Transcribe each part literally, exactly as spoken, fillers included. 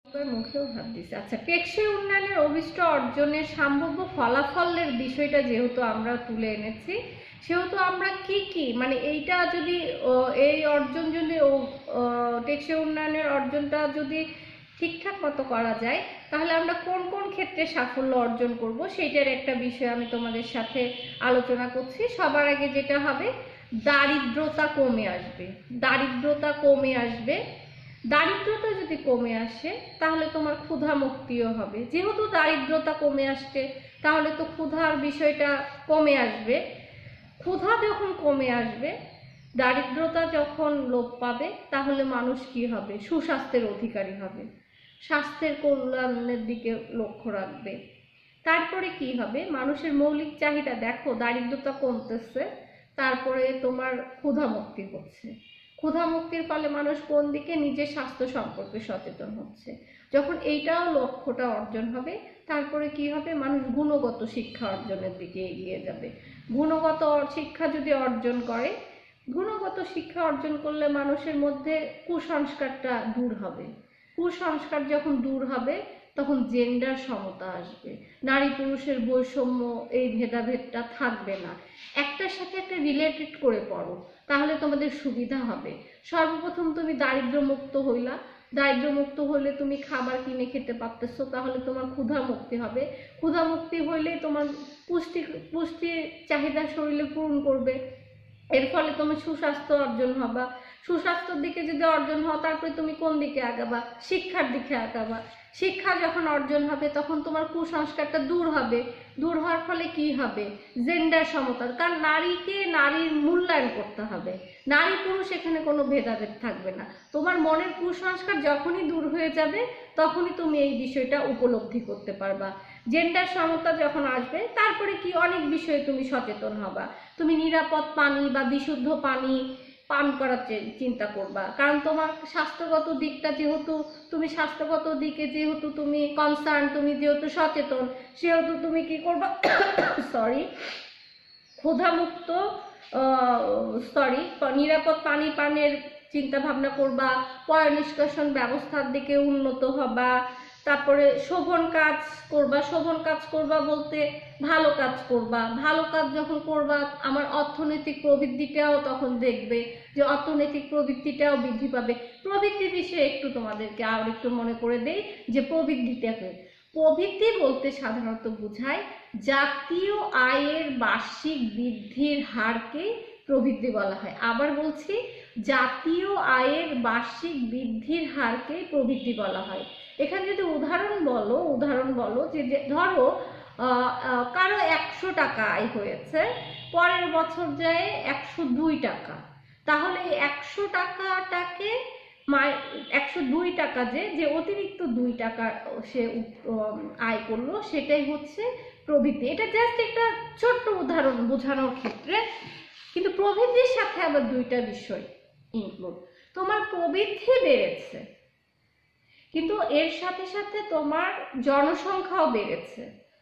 মুখেও ভাব দিছে। আচ্ছা, টেকসই উন্নয়নের অভিষ্ট অর্জনের সম্ভাব্য ফলাফলের বিষয়টা যেহেতু আমরা তুলে এনেছি, সেহেতু আমরা কি কি মানে এইটা যদি এই অর্জন যদি টেকসই উন্নয়নের অর্জনটা যদি ঠিকঠাক মতো করা যায়, তাহলে আমরা কোন কোন ক্ষেত্রে সাফল্য অর্জন করব সেইটার একটা বিষয় আমি তোমাদের সাথে আলোচনা করছি। সবার আগে যেটা হবে, দারিদ্রতা কমে আসবে। দারিদ্রতা কমে আসবে দারিদ্রতা যদি কমে আসে তাহলে তোমার ক্ষুধা মুক্তিও হবে। যেহেতু দারিদ্রতা কমে আসছে তাহলে তো ক্ষুধার বিষয়টা কমে আসবে। ক্ষুধা যখন কমে আসবে, দারিদ্রতা যখন লোপ পাবে, তাহলে মানুষ কি হবে? সুস্বাস্থ্যের অধিকারী হবে, স্বাস্থ্যের কল্যাণের দিকে লক্ষ্য রাখবে। তারপরে কি হবে? মানুষের মৌলিক চাহিদা, দেখো দারিদ্রতা কমতেছে, তারপরে তোমার ক্ষুধা মুক্তি হচ্ছে। ক্ষুধা মুক্তির ফলে মানুষ কোন দিকে? নিজের স্বাস্থ্য সম্পর্কে সচেতন হচ্ছে। যখন এইটাও লক্ষ্যটা অর্জন হবে, তারপরে কি হবে? মানুষ গুণগত শিক্ষা অর্জনের দিকে এগিয়ে যাবে। গুণগত শিক্ষা যদি অর্জন করে, গুণগত শিক্ষা অর্জন করলে মানুষের মধ্যে কুসংস্কারটা দূর হবে। কুসংস্কার যখন দূর হবে, তখন জেন্ডার সমতা আসবে, নারী পুরুষের বৈষম্য, এই ভেদাভেদটা থাকবে না। একটার সাথে একটা রিলেটেড করে পড়ো, তাহলে তোমাদের সুবিধা হবে। সর্বপ্রথম তুমি দারিদ্র মুক্ত হইলা, দারিদ্র মুক্ত হলে তুমি খাবার কিনে খেতে পারতেছো, তাহলে তোমার ক্ষুধা মুক্তি হবে। ক্ষুধা মুক্তি হইলে তোমার পুষ্টি পুষ্টির চাহিদা শরীরে পূরণ করবে, এর ফলে তোমার সুস্বাস্থ্য অর্জন হবা। সুস্বাস্থ্যের দিকে যদি অর্জন হও, তারপরে তুমি কোন দিকে আগাবা? শিক্ষার দিকে আগাবা। শিক্ষা যখন অর্জন হবে, তখন তোমার কুসংস্কারটা দূর হবে। দূর হওয়ার ফলে কি হবে? জেন্ডার সমতা, কারণ নারীকে নারীর মূল্যায়ন করতে হবে। নারী পুরুষ এখানে কোনো ভেদাভেদ থাকবে না। তোমার মনের কুসংস্কার যখনই দূর হয়ে যাবে, তখনই তুমি এই বিষয়টা উপলব্ধি করতে পারবা। জেন্ডার সমতা যখন আসবে, তারপরে কি অনেক বিষয়ে তুমি সচেতন হবা। তুমি নিরাপদ পানি বা বিশুদ্ধ পানি পান করার চিন্তা করবা, কারণ তোমার স্বাস্থ্যগত দিকটা যেহেতু তুমি স্বাস্থ্যগত দিকে যেহেতু তুমি কনসার্ন, তুমি যেহেতু সচেতন, সেহেতু তুমি কি করবা? সরি ক্ষুধামুক্ত সরি নিরাপদ পানি পানের চিন্তা ভাবনা করবা, পয় নিষ্কাশন ব্যবস্থার দিকে উন্নত হবা। তারপরে শোভন কাজ করবা। শোভন কাজ করবা বলতে ভালো কাজ করবা। ভালো কাজ যখন করবা, আমার অর্থনৈতিক প্রবৃদ্ধিটাও তখন দেখবে যে অর্থনৈতিক প্রবৃদ্ধিটাও বৃদ্ধি পাবে। প্রবৃদ্ধি বিষয়ে একটু তোমাদেরকে আর একটু মনে করে দেই যে প্রবৃদ্ধিটাকে, প্রবৃদ্ধি বলতে সাধারণত বোঝায় জাতীয় আয়ের বার্ষিক বৃদ্ধির হারকে প্রবৃদ্ধি বলা হয়। আবার বলছি, জাতীয় আয়ের বার্ষিক বৃদ্ধির হারকে প্রবৃদ্ধি বলা হয়। এখানে যদি উদাহরণ বলো উদাহরণ বলো যে ধরো কারো একশো টাকা আয় হয়েছে, পরের বছর যায় একশো দুই টাকা, তাহলে একশো টাকাটাকে একশো দুই টাকা যে যে অতিরিক্ত দুই টাকা সে আয় করলো, সেটাই হচ্ছে প্রবৃদ্ধি। এটা জাস্ট একটা ছোট্ট উদাহরণ বোঝানোর ক্ষেত্রে, কিন্তু প্রবৃদ্ধির সাথে আবার দুইটা বিষয় ইনক্লুড। তোমার প্রবৃদ্ধি বেড়েছে, কিন্তু এর সাথে সাথে তোমার জনসংখ্যাও বেড়েছে,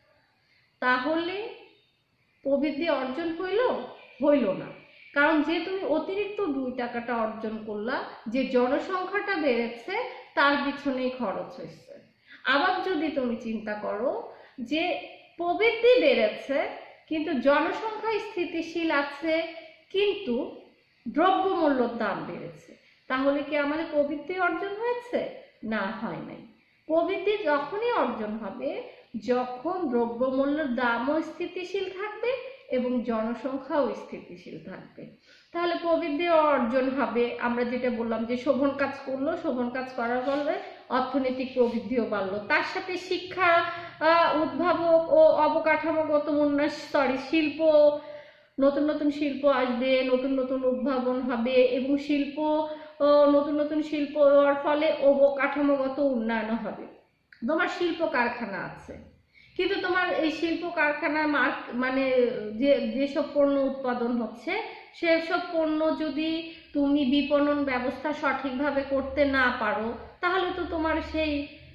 তাহলে প্রবৃদ্ধি অর্জন হইল হইল না। কারণ যে তুমি অতিরিক্ত দুই টাকাটা অর্জন করলা, যে জনসংখ্যাটা বেড়েছে তার পিছনেই খরচ হয়েছে। আবার যদি তুমি চিন্তা করো যে প্রবৃদ্ধি বেড়েছে কিন্তু জনসংখ্যা স্থিতিশীল আছে, কিন্তু দ্রব্যমূল্যের দাম বেড়েছে, তাহলে কি আমাদের প্রবৃদ্ধি অর্জন হয়েছে? না, হয় নাই। প্রবৃদ্ধি যখনই অর্জন হবে যখন দ্রব্যমূল্যের দামও স্থিতিশীল থাকবে এবং জনসংখ্যাও স্থিতিশীল থাকবে, তাহলে প্রবৃদ্ধি অর্জন হবে। আমরা যেটা বললাম যে শোভন কাজ করলো, শোভন কাজ করার ফলে অর্থনৈতিক প্রবৃদ্ধিও বাড়লো। তার সাথে শিক্ষা, উদ্ভাবক ও অবকাঠামোগত উন্নয়ন, সরি শিল্প, নতুন নতুন শিল্প আসবে, নতুন নতুন উদ্ভাবন হবে এবং শিল্প নতুন নতুন শিল্প হওয়ার ফলে অবকাঠামোগত উন্নয়ন হবে। তোমার শিল্প কারখানা আছে, কিন্তু তোমার এই শিল্প কারখানার মার্ক মানে যে যেসব পণ্য উৎপাদন হচ্ছে, সেসব পণ্য যদি তুমি বিপণন ব্যবস্থা সঠিকভাবে করতে না পারো, তাহলে তো তোমার সেই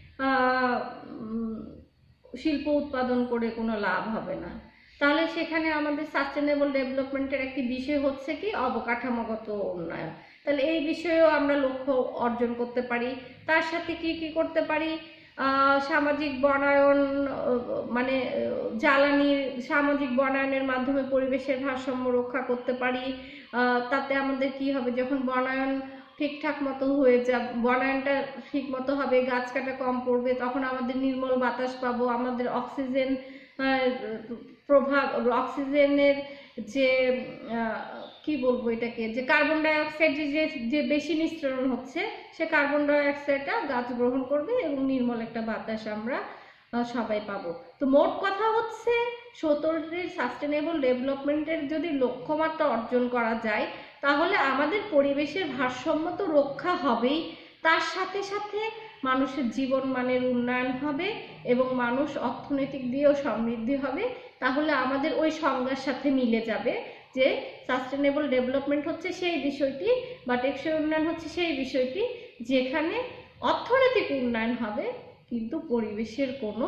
শিল্প উৎপাদন করে কোনো লাভ হবে না। তাহলে সেখানে আমাদের সাস্টেনেবল ডেভেলপমেন্টের একটি বিষয় হচ্ছে কি? অবকাঠামোগত উন্নয়ন। তাহলে এই বিষয়েও আমরা লক্ষ্য অর্জন করতে পারি। তার সাথে কি কি করতে পারি, সামাজিক বনায়ন, মানে জ্বালানির সামাজিক বনায়নের মাধ্যমে পরিবেশের ভারসাম্য রক্ষা করতে পারি। তাতে আমাদের কি হবে, যখন বনায়ন ঠিকঠাক মতো হয়ে যাবে, বনায়নটা ঠিক মতো হবে, গাছ কাটা কম পড়বে, তখন আমাদের নির্মল বাতাস পাবো, আমাদের অক্সিজেন প্রভাব, অক্সিজেনের যে কি বলবো এটাকে, যে কার্বন ডাইঅক্সাইড যে যে বেশি নিঃসরণ হচ্ছে, সে কার্বন ডাইঅক্সাইডটা গাছ গ্রহণ করবে এবং নির্মল একটা বাতাস আমরা সবাই পাবো। তো মোট কথা হচ্ছে, সতেরোটির সাস্টেনেবল ডেভেলপমেন্টের যদি লক্ষ্যমাত্রা অর্জন করা যায়, তাহলে আমাদের পরিবেশের ভারসাম্য তো রক্ষা হবেই, তার সাথে সাথে মানুষের জীবন মানের উন্নয়ন হবে এবং মানুষ অর্থনৈতিক দিয়েও সমৃদ্ধি হবে। তাহলে আমাদের ওই সংজ্ঞার সাথে মিলে যাবে যে সাস্টেনেবল ডেভেলপমেন্ট হচ্ছে সেই বিষয়টি, বা টেকসই উন্নয়ন হচ্ছে সেই বিষয়টি যেখানে অর্থনৈতিক উন্নয়ন হবে কিন্তু পরিবেশের কোনো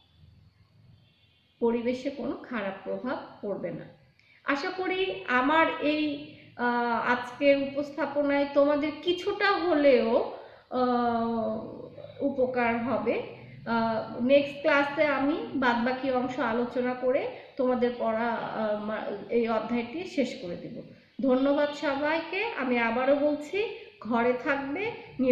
পরিবেশে কোনো খারাপ প্রভাব পড়বে না। আশা করি আমার এই আজকের উপস্থাপনায় তোমাদের কিছুটা হলেও উপকার হবে। নেক্সট ক্লাসে আমি বাদবাকি অংশ আলোচনা করে তোমাদের পড়া এই অধ্যায়টি শেষ করে দেব। ধন্যবাদ সবাইকে। আমি আবারও বলছি, ঘরে থাকবে।